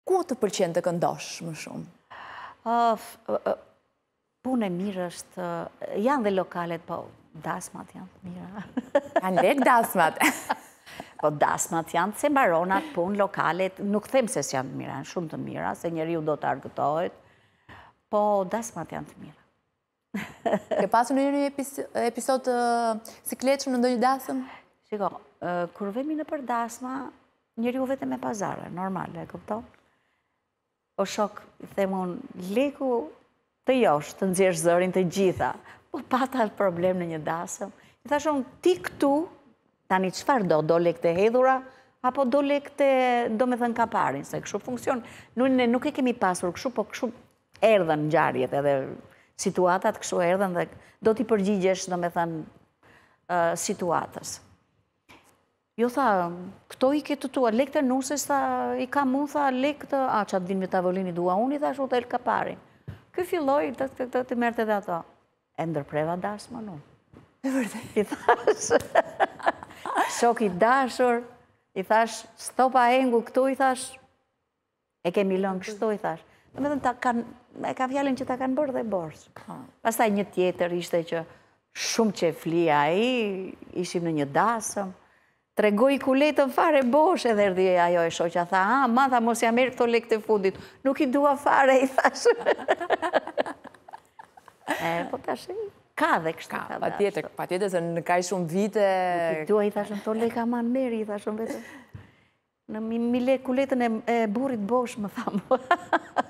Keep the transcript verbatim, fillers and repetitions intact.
ku të pëlqen të këndosh më shumë? Punë e mirë është, janë dhe lokalet, po dasmat janë të mira. Janë lek dasmat. Po dasmat janë, se mbaronat, punë, lokalet, nuk them se s'janë të mira, janë shumë të mira, se njeriu do të argëtohet, po dasmat janë të mira. Ke pasur në një episod të sikletshëm në ndonjë dasëm? Shiko, kur vemi në për dasma, njeriu vetëm me pazare, normale, e kupton? O shok, them unë, leku të josh, të nxjerrsh zërin të gjitha, po pata problem në një dasëm. I thashon, ti këtu, tani çfarë do, do lek të hedhura, apo do lek të, do me thënë kaparin, se kështu funksion. Ne nuk e kemi pasur kështu, po kështu erdhen ngjarjet edhe situatat kështu erdhen dhe do t'i përgjigjesh, do me thënë, situatës. Jo tha, këto i ke të tua, lek të nuses, tha, i kam unë, tha, lek të, a, që atë vinë me tavolini dua unë, i thash, u të el kaparin. Kë filloj të të merte dhe ato. E ndërpreva dasma nuk. E vërtet. I thash, shok i dashur, i thash, stopa engu këtu, i thash, e kemi lënë kështu, i thash. Me dhe e ka fjallin që ta kanë bërë dhe borës. Pastaj një tjetër ishte që shumë që flia i, ishim në një dasëm, tregoj kuletën fare bosh, edhe erdi ajo e shoqa, tha, a, ma, tha, mos jam erë këto lek të fundit, nuk i dua fare, i thash. E, po tash, ka dhe kështë ka Pa tjetër, pa tjetër, se në kaj shumë vite... Nuk i dua, i thash, në to lek aman meri, i thash, në vetë. Në mi lek kuletën e burit bosh, më thamë.